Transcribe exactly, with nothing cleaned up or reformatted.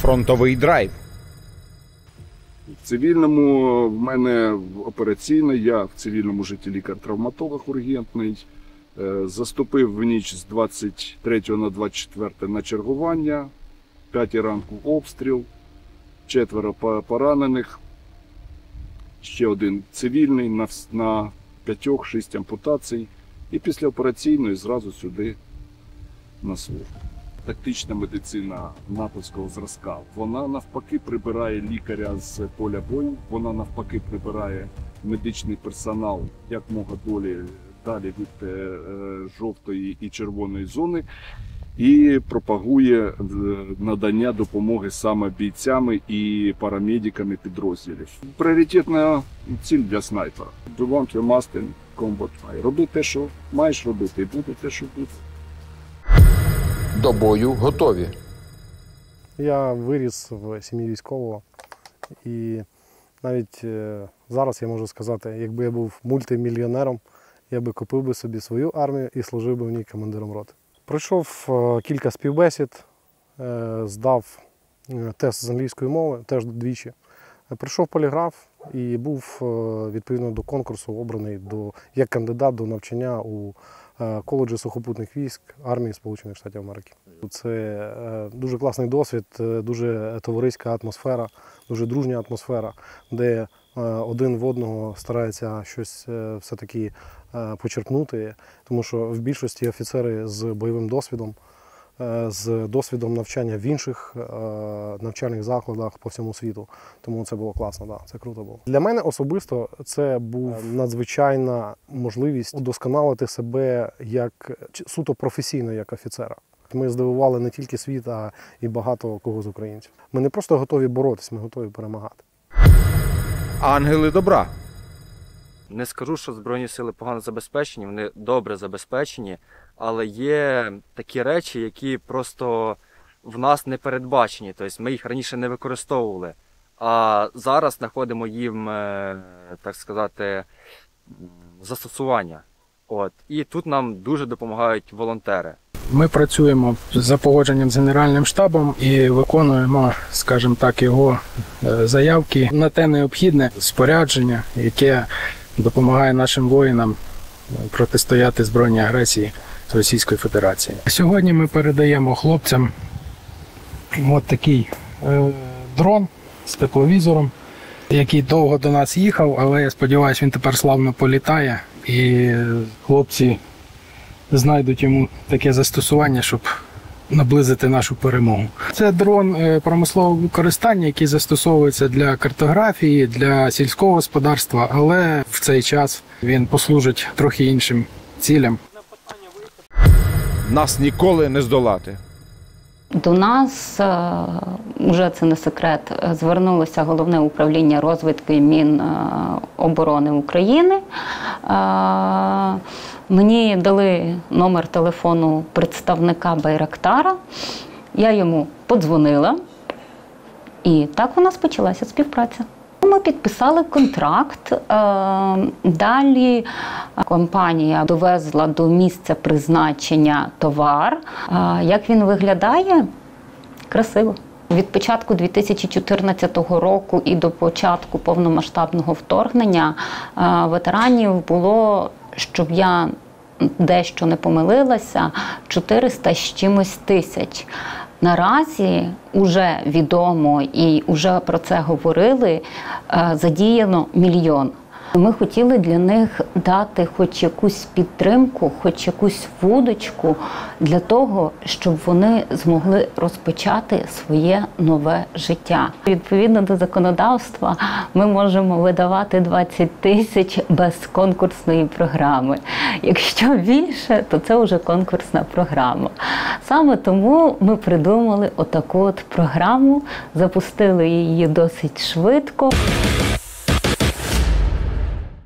фронтовий драйв. В цивільному в мене операційна, я в цивільному житті лікар-травматолог ургентний. Заступив в ніч з двадцять третього на двадцять четверте на чергування, п'ятій ранку обстріл, четверо поранених, ще один цивільний на, на п'ятьох, шість ампутацій і після операційної зразу сюди на службу. Тактична медицина натовського зразка, вона навпаки прибирає лікаря з поля бою, вона навпаки прибирає медичний персонал як мога долі, далі від е, жовтої і червоної зони і пропагує надання допомоги саме бійцями і парамедиками підрозділів. Пріоритетна ціль для снайпера. You want your must in combat. Роби те, що маєш робити, і буде те, що буде. До бою готові. Я виріс в сім'ї військового і навіть зараз я можу сказати, якби я був мультимільйонером, я би купив би собі свою армію і служив би в ній командиром роти. Пройшов кілька співбесід, здав тест з англійської мови, теж двічі. Пройшов поліграф і був відповідно до конкурсу обраний до, як кандидат до навчання у коледжі сухопутних військ армії Сполучених Штатів Америки. Це дуже класний досвід, дуже товариська атмосфера, дуже дружня атмосфера, де один в одного старається щось все-таки почерпнути, тому що в більшості офіцери з бойовим досвідом, з досвідом навчання в інших навчальних закладах по всьому світу. Тому це було класно, да, це круто було. Для мене особисто це був надзвичайна можливість удосконалити себе як суто професійно, як офіцера. Ми здивували не тільки світ, а і багато кого з українців. Ми не просто готові боротися, ми готові перемагати. Ангели добра. Не скажу, що Збройні сили погано забезпечені, вони добре забезпечені, але є такі речі, які просто в нас не передбачені. Тобто ми їх раніше не використовували, а зараз знаходимо їм, так сказати, застосування. От. І тут нам дуже допомагають волонтери. Ми працюємо за погодженням з Генеральним штабом і виконуємо, скажімо так, його заявки на те необхідне спорядження, яке допомагає нашим воїнам протистояти збройній агресії Російської Федерації. Сьогодні ми передаємо хлопцям от такий е, дрон з тепловізором, який довго до нас їхав, але я сподіваюся, він тепер славно політає і хлопці знайдуть йому таке застосування, щоб наблизити нашу перемогу. Це дрон промислового використання, який застосовується для картографії, для сільського господарства, але в цей час він послужить трохи іншим цілям. Нас ніколи не здолати. До нас, вже це не секрет, звернулося Головне управління розвідки Міноборони України. Мені дали номер телефону представника Байрактара, я йому подзвонила, і так у нас почалася співпраця. Ми підписали контракт, далі компанія довезла до місця призначення товар. Як він виглядає? Красиво. Від початку дві тисячі чотирнадцятого року і до початку повномасштабного вторгнення ветеранів було, щоб я дещо не помилилася, чотириста з чимось тисяч. Наразі вже відомо і вже про це говорили, задіяно мільйон. Ми хотіли для них дати хоч якусь підтримку, хоч якусь вудочку для того, щоб вони змогли розпочати своє нове життя. Відповідно до законодавства ми можемо видавати двадцять тисяч без конкурсної програми. Якщо більше, то це вже конкурсна програма. Саме тому ми придумали отаку от програму, запустили її досить швидко.